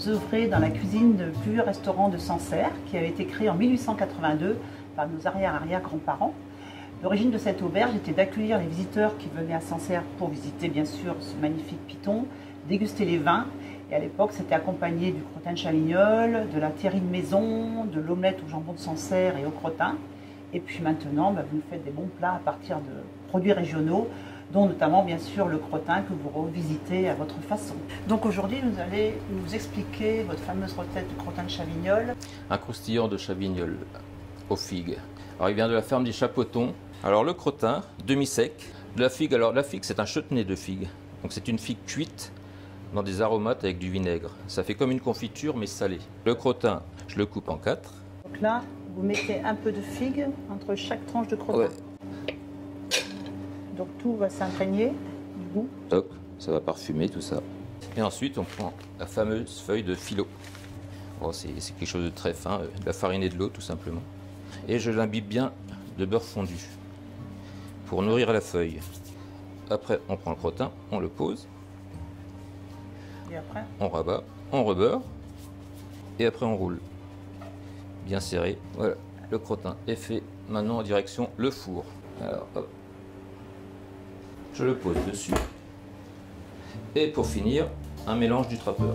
vous œuvrez dans la cuisine du plus vieux restaurant de Sancerre, qui avait été créé en 1882 par nos arrière-arrière-grands-parents. L'origine de cette auberge était d'accueillir les visiteurs qui venaient à Sancerre pour visiter bien sûr ce magnifique piton, déguster les vins. Et à l'époque, c'était accompagné du crottin de Chavignol, de la terrine maison, de l'omelette au jambon de Sancerre et au crottin. Et puis maintenant, vous nous faites des bons plats à partir de produits régionaux, dont notamment bien sûr le crottin que vous revisitez à votre façon. Donc aujourd'hui, vous allez nous expliquer votre fameuse recette du crottin de Chavignol. Un croustillant de Chavignol aux figues. Alors il vient de la ferme des Chapotons. Alors le crottin, demi-sec. La figue, alors la figue c'est un chutney de figue. Donc c'est une figue cuite dans des aromates avec du vinaigre. Ça fait comme une confiture mais salée. Le crottin, je le coupe en 4. Donc là, vous mettez un peu de figue entre chaque tranche de crottin. Ouais. Donc tout va s'imprégner du goût. Toc, ça va parfumer tout ça. Et ensuite on prend la fameuse feuille de filo. Bon, c'est quelque chose de très fin, de la farine et de l'eau tout simplement. Et je l'imbibe bien de beurre fondu pour nourrir la feuille. Après, on prend le crottin, on le pose. Et après, on rabat, on rebeurre. Et après, on roule. Bien serré. Voilà, le crottin est fait. Maintenant, en direction le four. Alors, hop. Je le pose dessus. Et pour finir, un mélange du trappeur.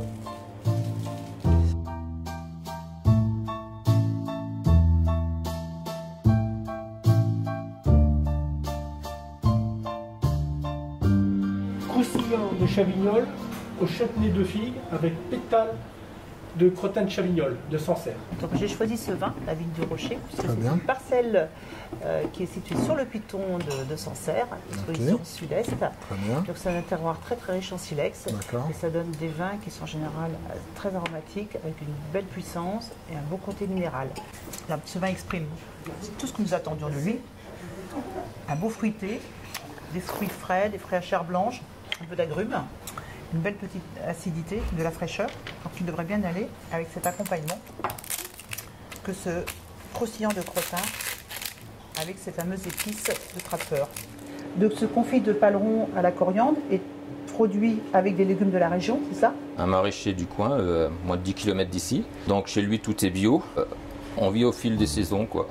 Croustillant de Chavignol au chutney de figue avec pétales de crottin de Chavignol de Sancerre. donc j'ai choisi ce vin, la vigne du Rocher, puisque Très c'est bien. une parcelle qui est située sur le piton de Sancerre, disposition sud-est. Très bien. Donc c'est un terroir très très riche en silex D'accord. et ça donne des vins qui sont en général très aromatiques, avec une belle puissance et un beau côté minéral. Là, ce vin exprime tout ce que nous attendions de lui. Un beau fruité, des fruits frais, des fruits à chair blanche, un peu d'agrumes, une belle petite acidité, de la fraîcheur, donc il devrait bien aller avec cet accompagnement que ce croustillant de crottin avec ces fameuses épices de trappeur. Donc ce confit de paleron à la coriandre est produit avec des légumes de la région, c'est ça? Un maraîcher du coin, moins de 10 km d'ici. Donc chez lui, tout est bio. On vit au fil des saisons, quoi.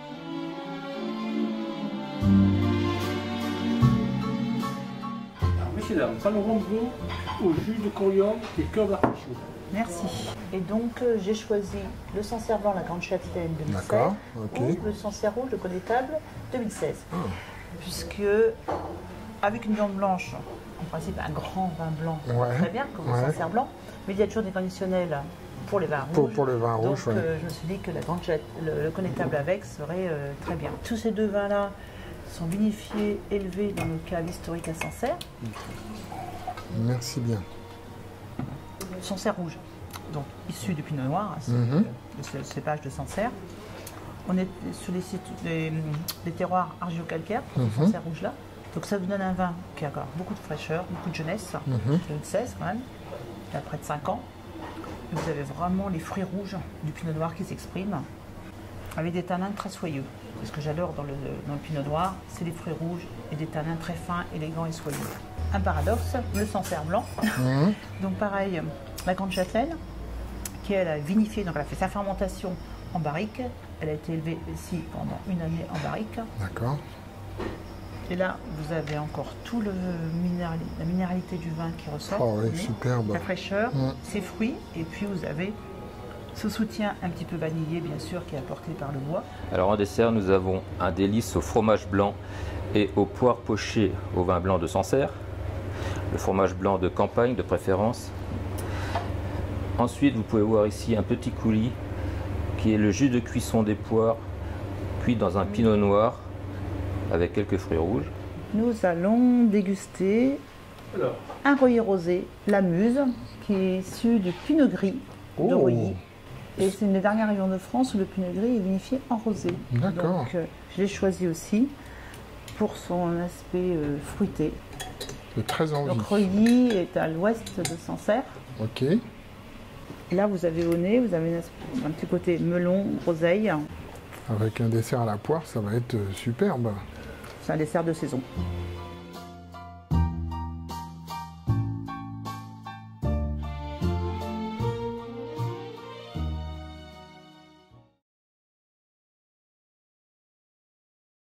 Messieurs, dames, paleron de veau au jus de coriandre et cœur d'artichaut. Merci. Et donc j'ai choisi le Sancerre blanc, la grande châtelaine 2016, D'accord, ok. ou le Sancerre rouge, le connétable 2016. Puisque avec une viande blanche, en principe un grand vin blanc, Ouais, très bien, comme le ouais. Sancerre blanc, mais il y a toujours des conditionnels pour les vins rouges. Pour le vin rouge, Donc ouais. je me suis dit que le connétable avec serait très bien. Tous ces deux vins-là sont vinifiés, élevés dans nos caves historiques à Sancerre. Merci bien. Sancerre rouge, donc issu du pinot noir, c'est le cépage de Sancerre. On est sur des terroirs argilo-calcaires, Sancerre rouge là. Donc ça vous donne un vin qui a encore beaucoup de fraîcheur, beaucoup de jeunesse, 2016 quand même, il y a près de 5 ans. Et vous avez vraiment les fruits rouges du pinot noir qui s'expriment, avec des tanins très soyeux. Ce que j'adore dans le pinot noir, c'est les fruits rouges et des tanins très fins, élégants et soyeux. Un paradoxe, le Sancerre blanc. Donc pareil, la grande châtelaine, qui elle a vinifié, donc elle a fait sa fermentation en barrique. Elle a été élevée ici pendant une année en barrique. D'accord. Et là, vous avez encore tout la minéralité du vin qui ressort. Oh oui, Mais superbe. la fraîcheur, ses fruits, et puis vous avez ce soutien un petit peu vanillé, bien sûr, qui est apporté par le bois. Alors en dessert, nous avons un délice au fromage blanc et aux poires pochées au vin blanc de Sancerre. Le fromage blanc de campagne de préférence. Ensuite, vous pouvez voir ici un petit coulis qui est le jus de cuisson des poires cuit dans un pinot noir avec quelques fruits rouges. Nous allons déguster Alors, un Royer rosé, la Muse, qui est issu du pinot gris de Royer. Et c'est une des dernières régions de France où le pinot gris est vinifié en rosé. D'accord. Donc je l'ai choisi aussi pour son aspect fruité. J'ai très envie. Donc Royer est à l'ouest de Sancerre. Ok. Et là vous avez au nez, vous avez un petit côté melon, groseille. Avec un dessert à la poire, ça va être superbe. C'est un dessert de saison.